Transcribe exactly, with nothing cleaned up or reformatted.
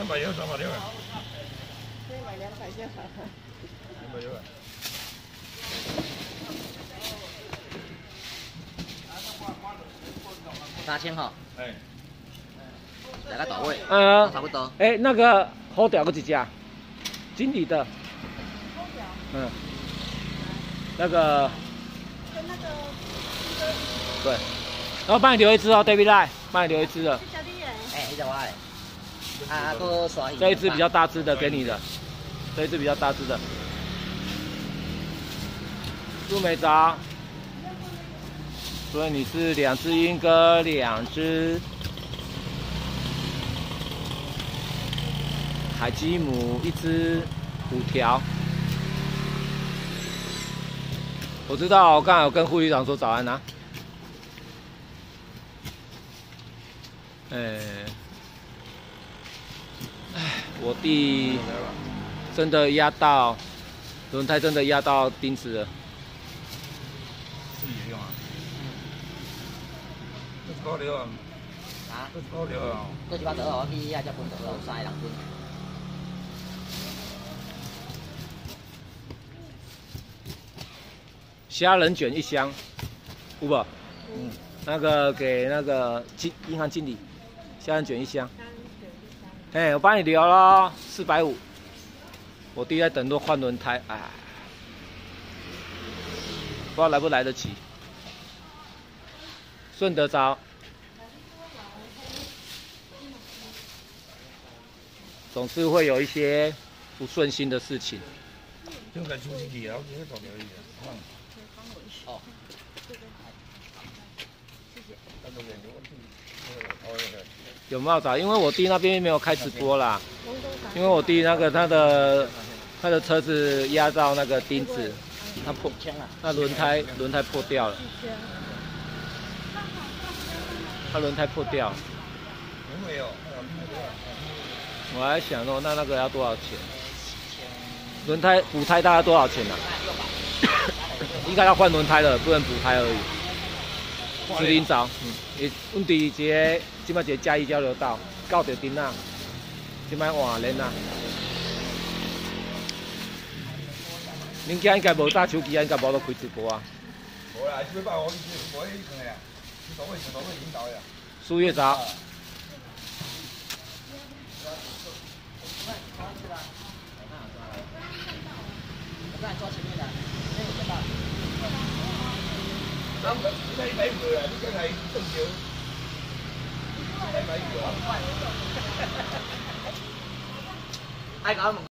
两百六，三百六啊。 可以买两百就好了。 两百六啊。 三千吼。 哎。 大概大位。 呃， 差不多。 哎，那个好屌个几家？经理的。嗯。那个。 跟那个。 对。然后帮你留一只哦 ，David Lie， 帮你留一只的。 小弟耶。 哎，你找我嘞。啊，搁刷鱼。 这一只比较大只的给你的，这一只比较大只的。杜美早。所以你是两只莺歌，两只海基姆，一只虎条。我知道，我刚才有跟护理长说早安啊。哎，哎，我弟真的压到轮胎，真的压到钉子了。 自己用啊。高了啊！ 啊？ 高了啊！ 搁一百多我去遐只分头有三个人分。 虾仁卷一箱，有无？嗯。那个给那个经银行经理，虾仁卷一箱。哎，我帮你留咯，四百五。我弟在等着换轮胎，哎，不知道来不来得及。顺德招。总是会有一些不顺心的事情。 应该出去啊，我今天搞了一点。 哦。 有没有找？因为我弟那边没有开直播啦，因为我弟那个他的他的车子压到那个钉子，他破，那轮胎轮胎破掉了，他轮胎破掉了。 没有。 我还想说，那那个要多少钱？轮胎补胎大概多少钱啊？应该要换轮胎了，不能补胎而已。指引找，嗯，伊阮伫一个即摆一个嘉义交流道，到着顶啊，即摆换链啊。恁囝应该无打手机，应该无落开直播啊。 无啦，一百五十五，无迄个呀，你到位，到位引导呀。 苏月早。 我抓前面的，那个知道。 咱你睇睇佢啊，你梗係中招。睇睇佢啊。 愛搞。